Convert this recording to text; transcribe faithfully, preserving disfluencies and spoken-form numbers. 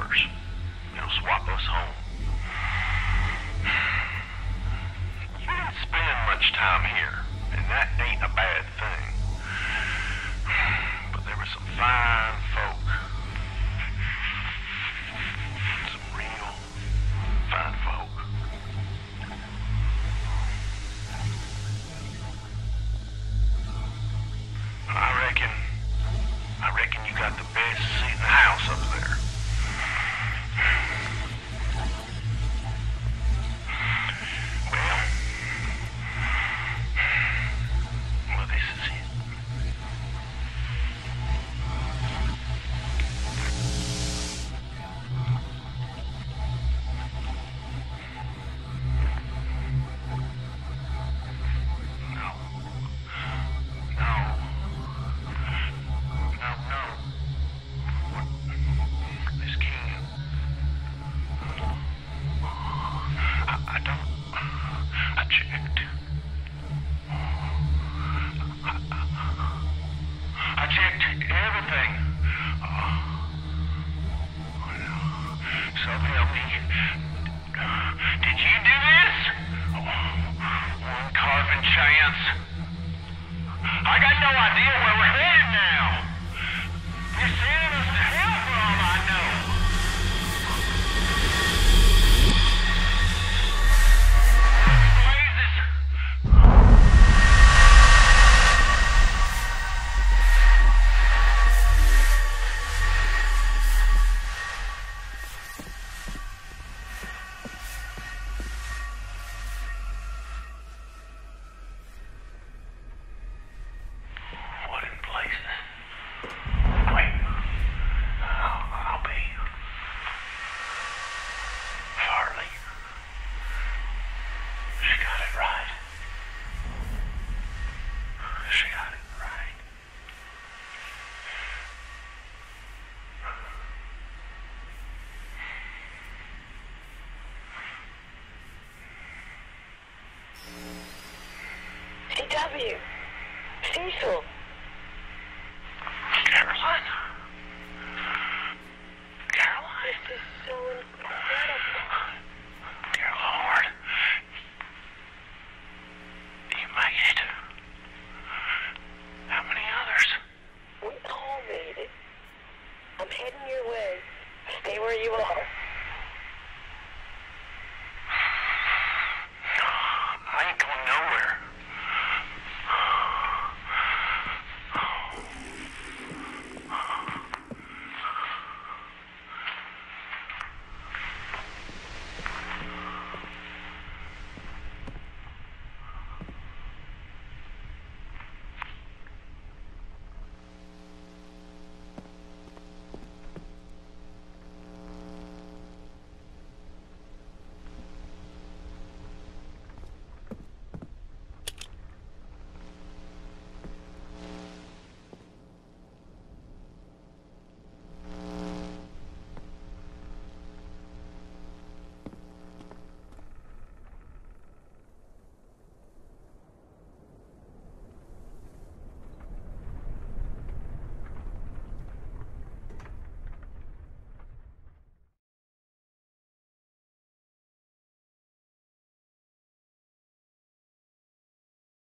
quarters. It'll swap us home. You didn't spend much time here, and that ain't a bad thing. But there were some fine folk. Some real fine folk. I reckon, I reckon you got the best seat in the house up there. Well, well, this is it. No. No. No, no. This can't. I, I don't. I checked. I, I checked everything. Oh, no. So help me. Did you do this? Oh, one carving chance. I got no idea where we're headed now. You're sending us to hell for all I know. What in places? Wait. I'll, I'll be. Farley. She got it right. She got it right. C W. Cecil.